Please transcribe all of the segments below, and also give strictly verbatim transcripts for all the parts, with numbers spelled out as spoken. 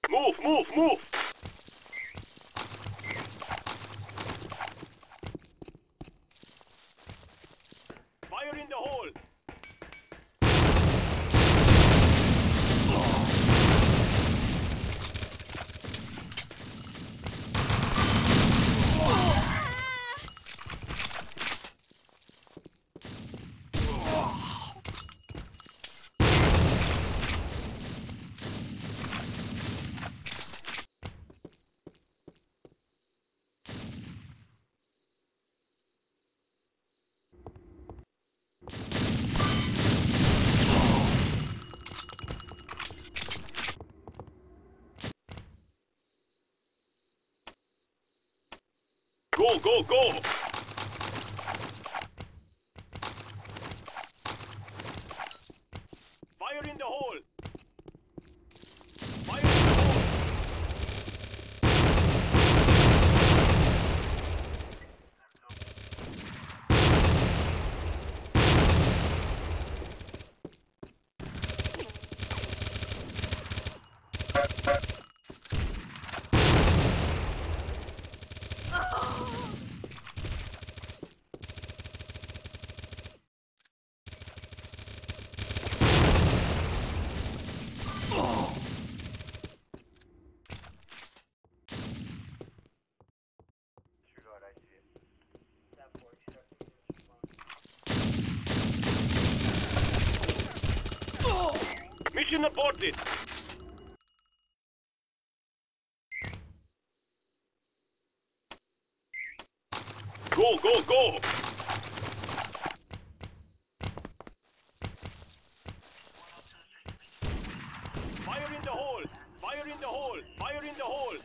Move, move, move! Fire in the hole! Go, go, go! Fire in the hole! Fire in the hole! Mission aborted! Go, go, go! Fire in the hole! Fire in the hole! Fire in the hole!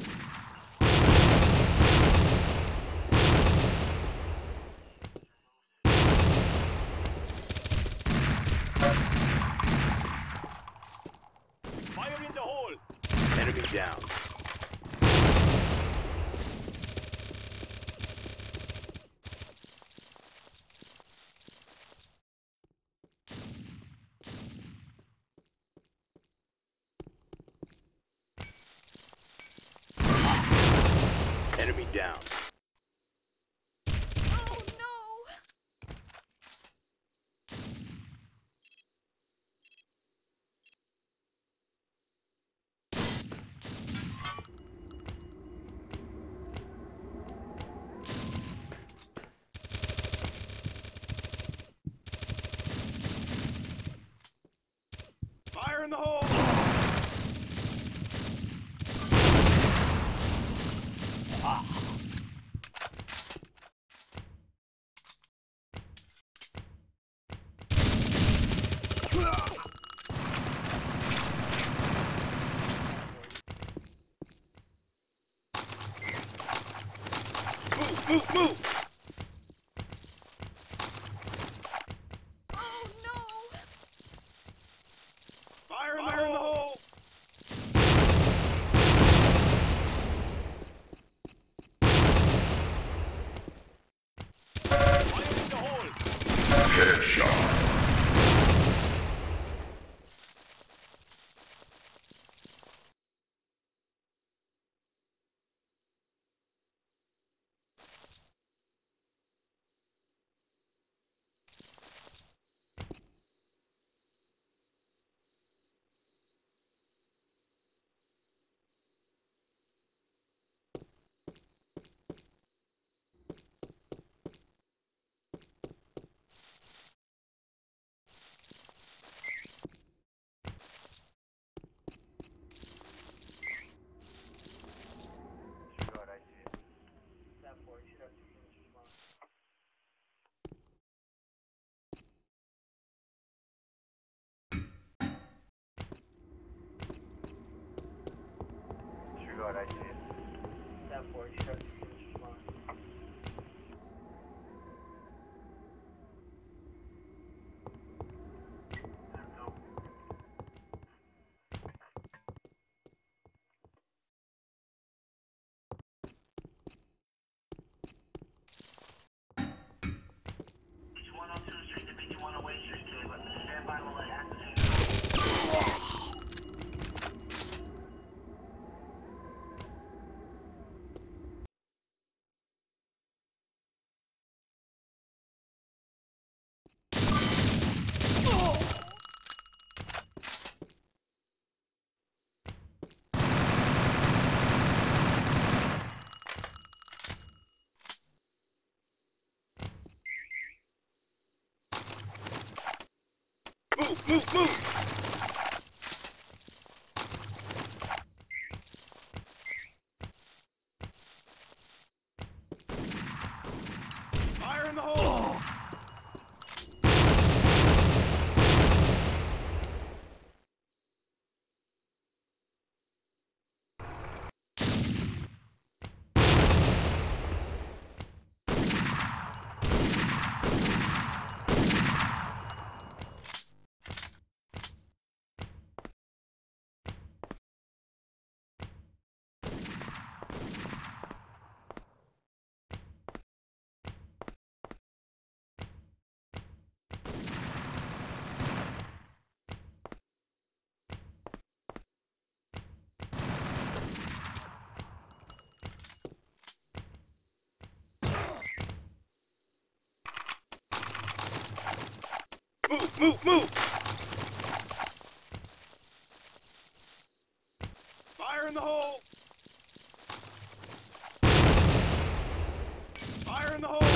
Fire in the hole! Enemy down. Enemy down. Oh no! Fire in the hole! Move, move, move! Oh no! Fire in the Fire hole! hole! Fire in the hole! Headshot. Move, move! Fire in the hole! Move, move, move! Fire in the hole! Fire in the hole!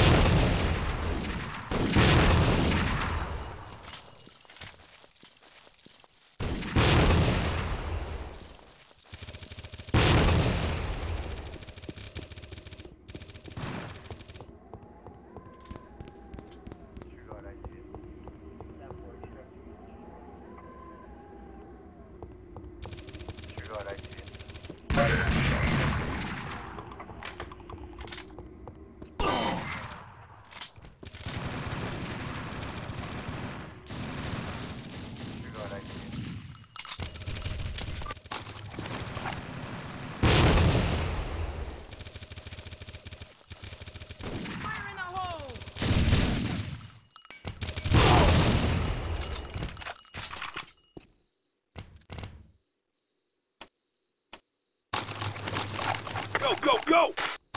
Go, go, go!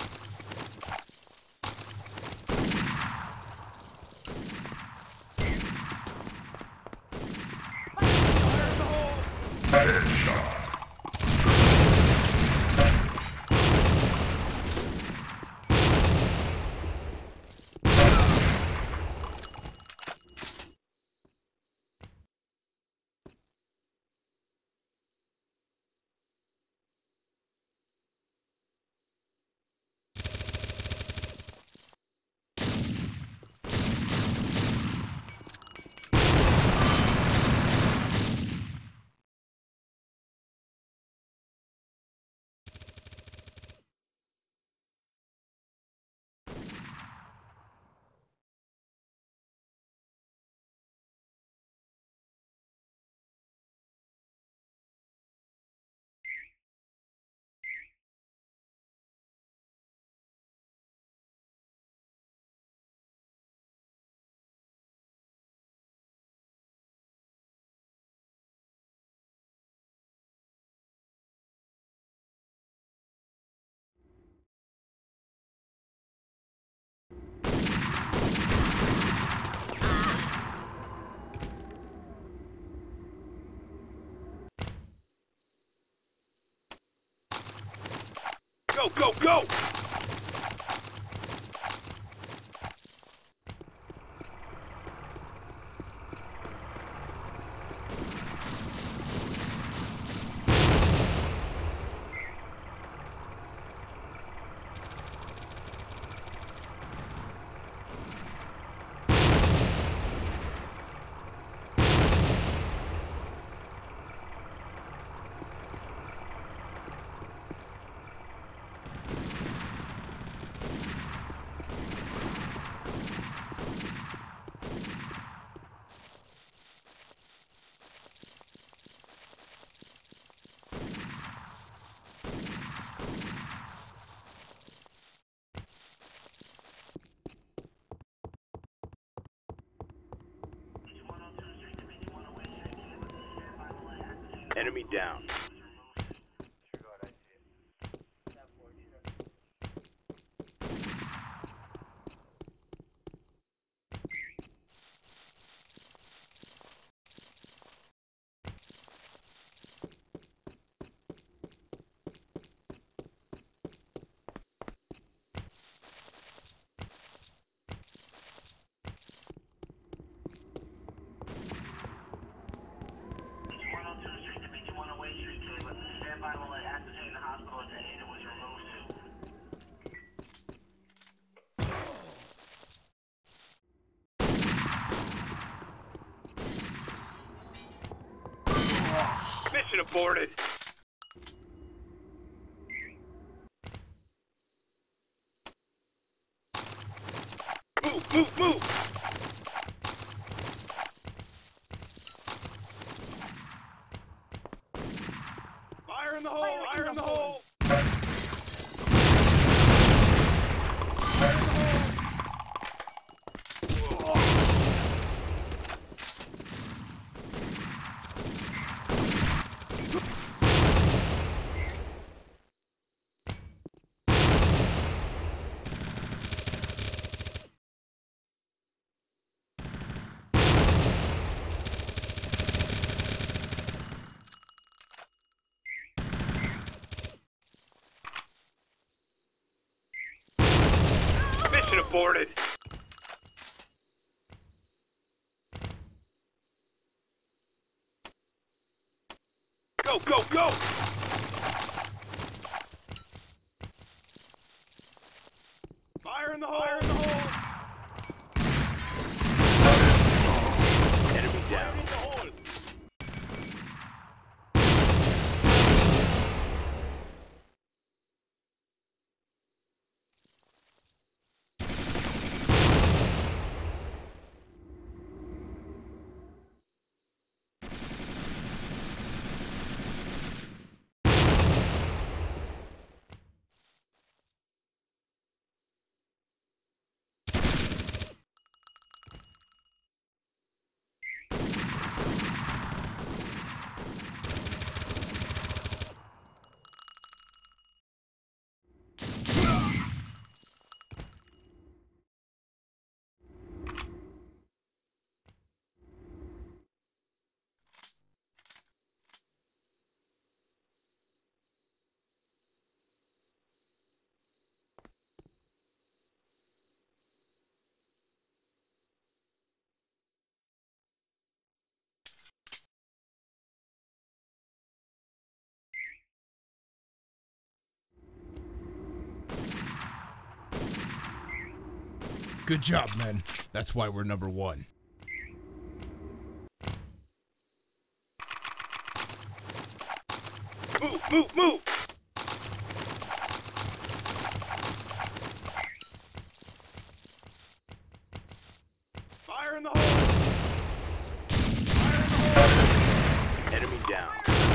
Fire in the hole! Headshot! Go, go, go! Enemy down. Mission aborted. Move, move, move! Fire in the hole! Fire, Fire in, in the, the hole! hole. Mission aborted. Go, go, go! Fire in the hole! Fire in the hole! Enemy down. Fire in the hole! Good job, men. That's why we're number one. Move, move, move! Fire in the hole! Fire in the hole! Enemy down.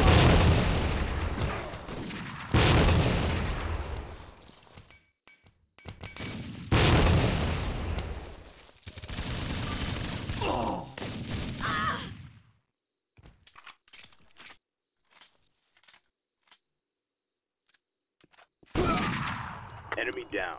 Enemy down.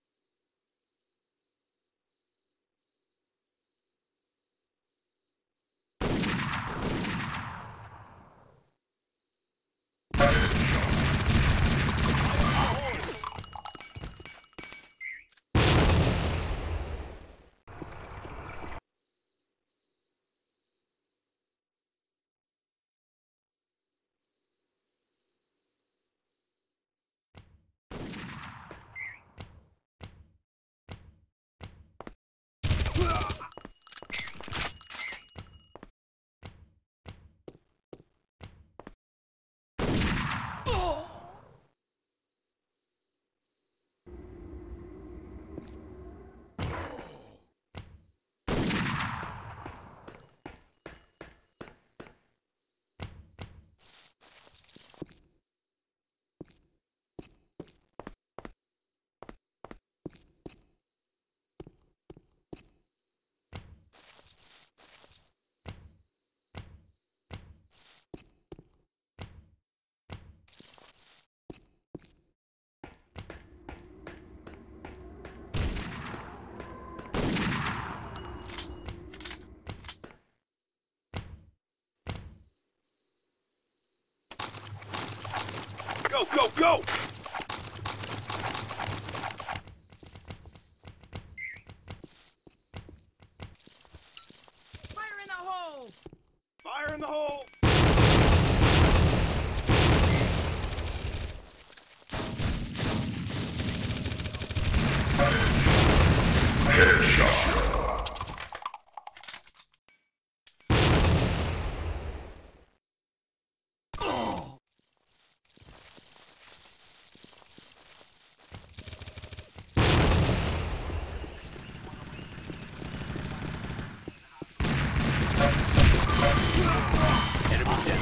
Go, go, go! Fire in the hole! Fire in the hole! Headshot. Enemy down.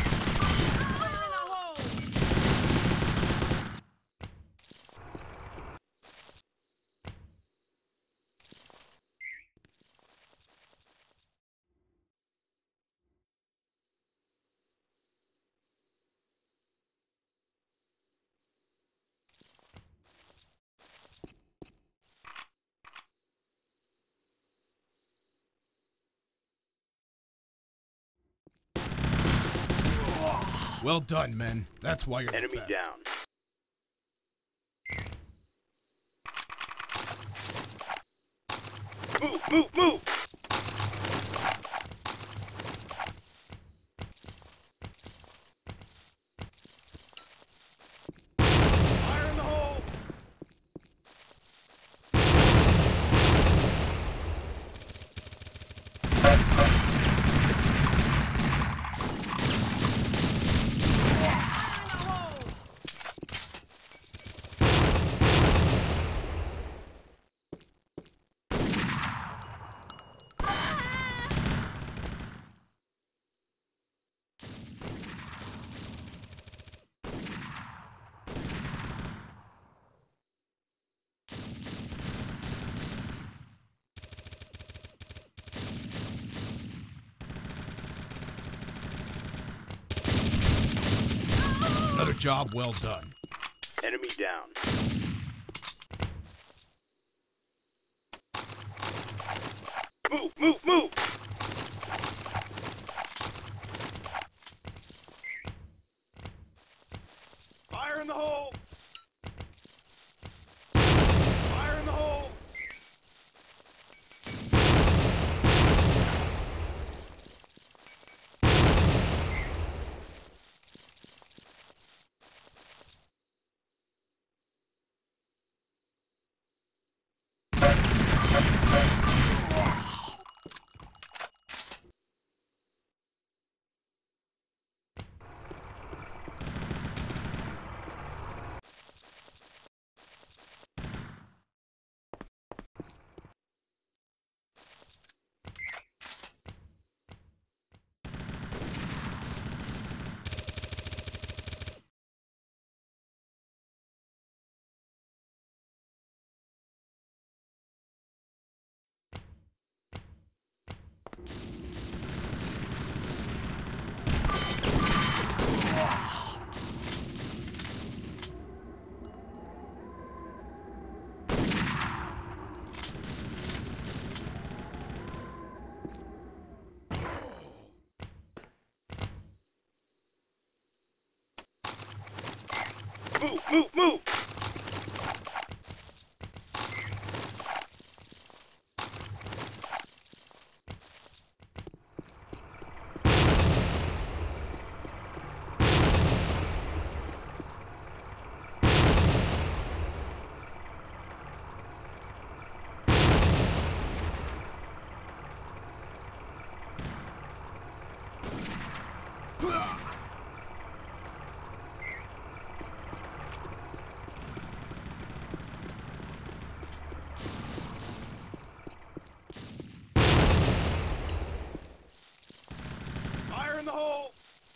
Well done, men. That's why you're the Enemy best. down. Move, move, move! Fire in the hole! Another job well done. Enemy down. Move, move, move! Fire in the hole! Fire in the hole! Move, move, move! Fire in the hole!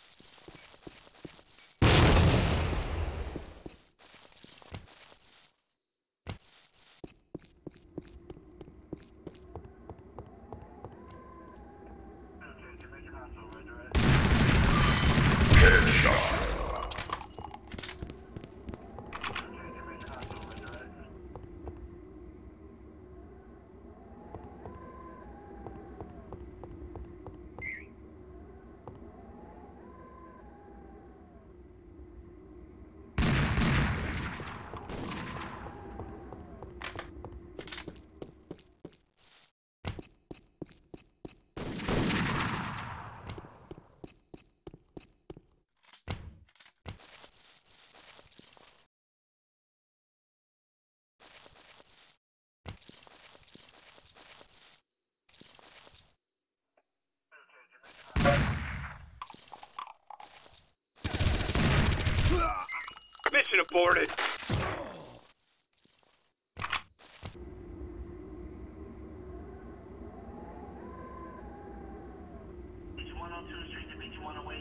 Mission aborted! one oh two, one away.